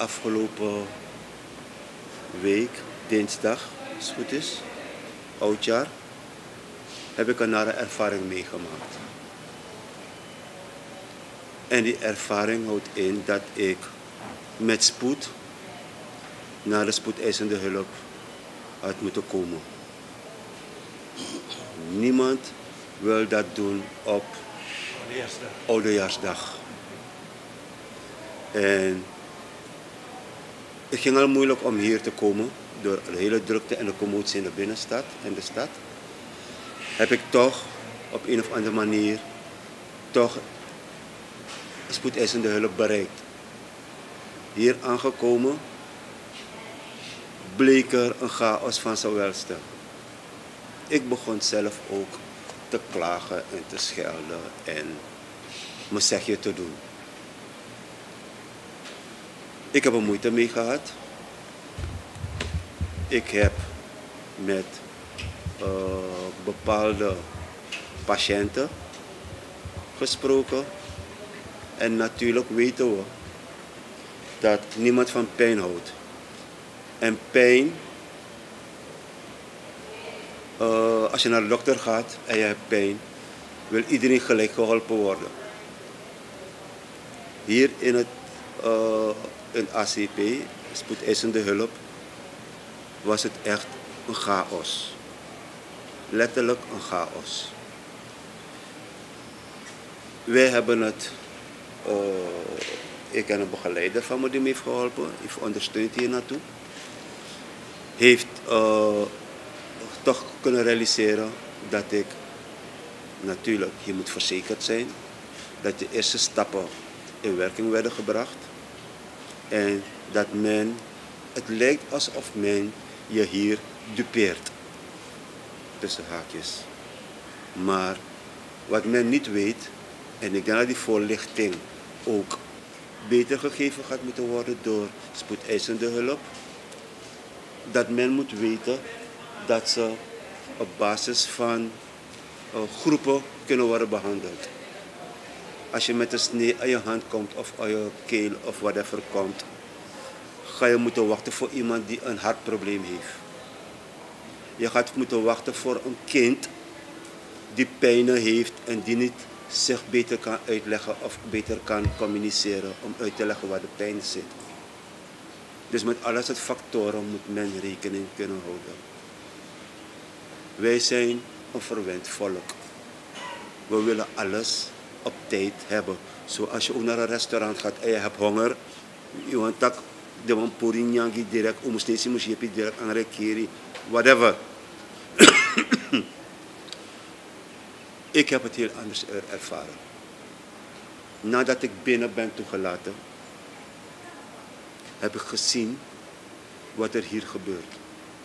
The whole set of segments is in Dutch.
afgelopen week, dinsdag, als het goed is, oudjaar, heb ik een nare ervaring meegemaakt. En die ervaring houdt in dat ik met spoed naar de spoedeisende hulp had moeten komen. Niemand wil dat doen op Oudejaarsdag. En het ging al moeilijk om hier te komen door de hele drukte en de commotie in de binnenstad en de stad. Heb ik toch op een of andere manier toch spoedeisende hulp bereikt. Hier aangekomen bleek er een chaos van zijn welste. Ik begon zelf ook te klagen en te schelden en mijn zegje te doen. Ik heb er moeite mee gehad. Ik heb met bepaalde patiënten gesproken. En natuurlijk weten we dat niemand van pijn houdt. En pijn, als je naar de dokter gaat en je hebt pijn, wil iedereen gelijk geholpen worden. Hier in ACP, spoedeisende hulp, was het echt een chaos. Letterlijk een chaos. Wij hebben het, ik en een begeleider van me die me heeft geholpen, heeft ondersteund hier naartoe. Heeft toch kunnen realiseren dat ik, natuurlijk, je moet verzekerd zijn, dat de eerste stappen in werking werden gebracht. En dat het lijkt alsof men je hier dupeert, tussen haakjes. Maar wat men niet weet, en ik denk dat die voorlichting ook beter gegeven gaat moeten worden door spoedeisende hulp, dat men moet weten dat ze op basis van groepen kunnen worden behandeld. Als je met een snee aan je hand komt of aan je keel of whatever komt, ga je moeten wachten voor iemand die een hartprobleem heeft. Je gaat moeten wachten voor een kind die pijnen heeft en die niet zich beter kan uitleggen of beter kan communiceren om uit te leggen waar de pijn zit. Dus met alles het factoren moet men rekening kunnen houden. Wij zijn een verwend volk. We willen alles op tijd hebben. Zoals je ook naar een restaurant gaat en je hebt honger, je want dat de man porinyangi direct, omusnesi musjepi direct aan rekeri, whatever. Ik heb het heel anders ervaren. Nadat ik binnen ben toegelaten, heb ik gezien wat er hier gebeurt.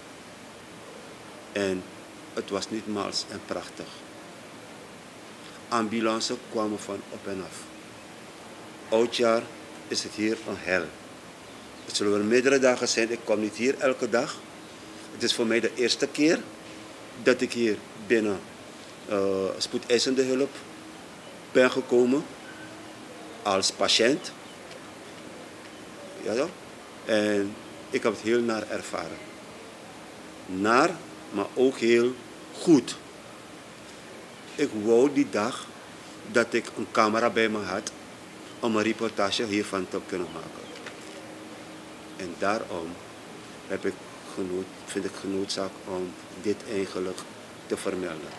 En het was niet mals en prachtig. Ambulance kwamen van op en af. Oudjaar is het hier een hel. Het zullen wel meerdere dagen zijn, ik kom niet hier elke dag. Het is voor mij de eerste keer dat ik hier binnen spoedeisende hulp ben gekomen als patiënt. Ja, toch? En ik heb het heel naar ervaren. Naar, maar ook heel goed. Ik wou die dag dat ik een camera bij me had om een reportage hiervan te kunnen maken. En daarom vind ik genoodzaakt om dit eigenlijk te vermelden.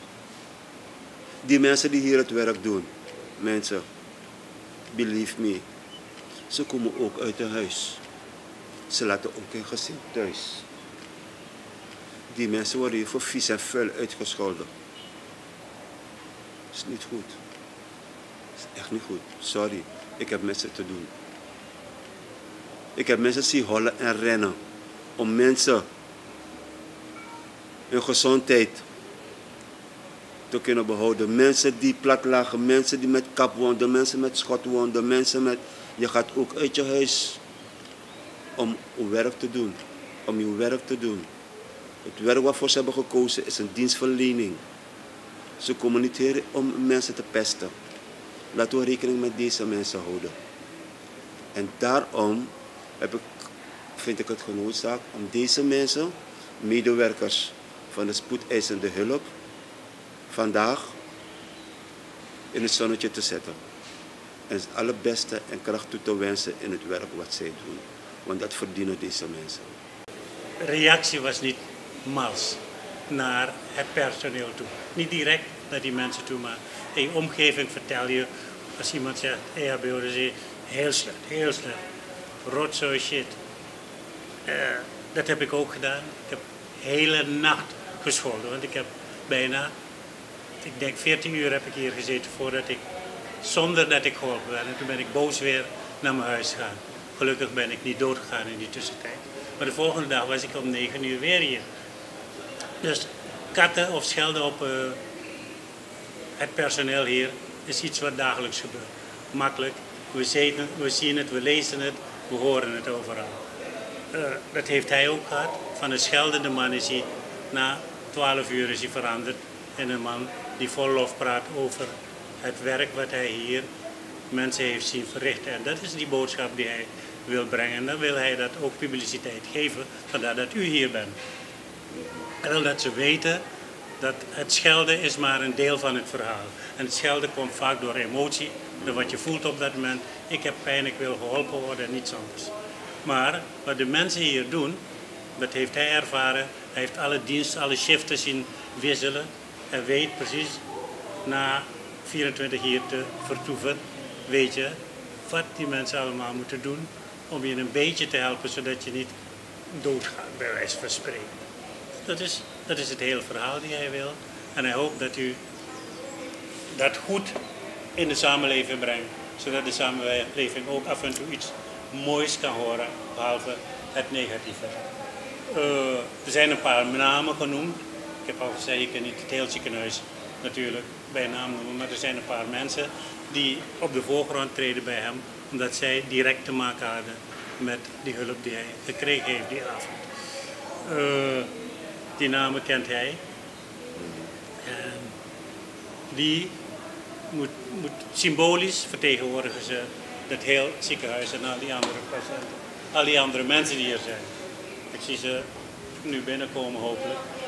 Die mensen die hier het werk doen, mensen, believe me, ze komen ook uit hun huis. Ze laten ook hun gezin thuis. Die mensen worden hier voor vies en vuil uitgescholden. Dat is niet goed. Dat is echt niet goed. Sorry, ik heb mensen te doen. Ik heb mensen zien hollen en rennen om mensen hun gezondheid te kunnen behouden. Mensen die plat lagen, mensen die met kapwonden, mensen met schotwonden, mensen met... Je gaat ook uit je huis om werk te doen. Om je werk te doen. Het werk waarvoor ze hebben gekozen is een dienstverlening. Ze komen niet hier om mensen te pesten. Laten we rekening met deze mensen houden. En daarom vind ik het genoodzaakt om deze mensen, medewerkers van de spoedeisende hulp, vandaag in het zonnetje te zetten. En het allerbeste en kracht toe te wensen in het werk wat zij doen. Want dat verdienen deze mensen. De reactie was niet mals naar het personeel toe. Niet direct naar die mensen toe, maar in je omgeving vertel je, als iemand zegt EHBO, dan zeg je heel slecht, heel slecht. Rotzooi shit. Dat heb ik ook gedaan. Ik heb de hele nacht gescholden, want ik heb bijna, ik denk 14 uur heb ik hier gezeten zonder dat ik geholpen werd. En toen ben ik boos weer naar mijn huis gegaan. Gelukkig ben ik niet doodgegaan in die tussentijd. Maar de volgende dag was ik om 9 uur weer hier. Dus katten of schelden op het personeel hier is iets wat dagelijks gebeurt. Makkelijk, we zien het, we lezen het, we horen het overal. Dat heeft hij ook gehad. Van een scheldende man is hij na 12 uur is hij veranderd in een man die vol lof praat over het werk wat hij hier mensen heeft zien verrichten. En dat is die boodschap die hij wil brengen. En dan wil hij dat ook publiciteit geven, vandaar dat u hier bent. Hij wil dat ze weten dat het schelden is maar een deel van het verhaal. En het schelden komt vaak door emotie, door wat je voelt op dat moment. Ik heb pijn, ik wil geholpen worden en niets anders. Maar wat de mensen hier doen, dat heeft hij ervaren. Hij heeft alle diensten, alle shiften zien wisselen. En weet precies, na 24 hier te vertoeven, weet je wat die mensen allemaal moeten doen om je een beetje te helpen, zodat je niet doodgaat, bij wijze van spreken. Dat is het hele verhaal die hij wil. En hij hoopt dat u dat goed in de samenleving brengt, zodat de samenleving ook af en toe iets moois kan horen, behalve het negatieve. Er zijn een paar namen genoemd. Ik heb al gezegd, je kunt niet het hele ziekenhuis natuurlijk bij naam noemen, maar er zijn een paar mensen die op de voorgrond treden bij hem, omdat zij direct te maken hadden met die hulp die hij gekregen heeft die avond. Die namen kent hij. En die moet symbolisch vertegenwoordigen ze dat heel ziekenhuis en al die andere patiënten, al die andere mensen die hier zijn. Ik zie ze nu binnenkomen hopelijk.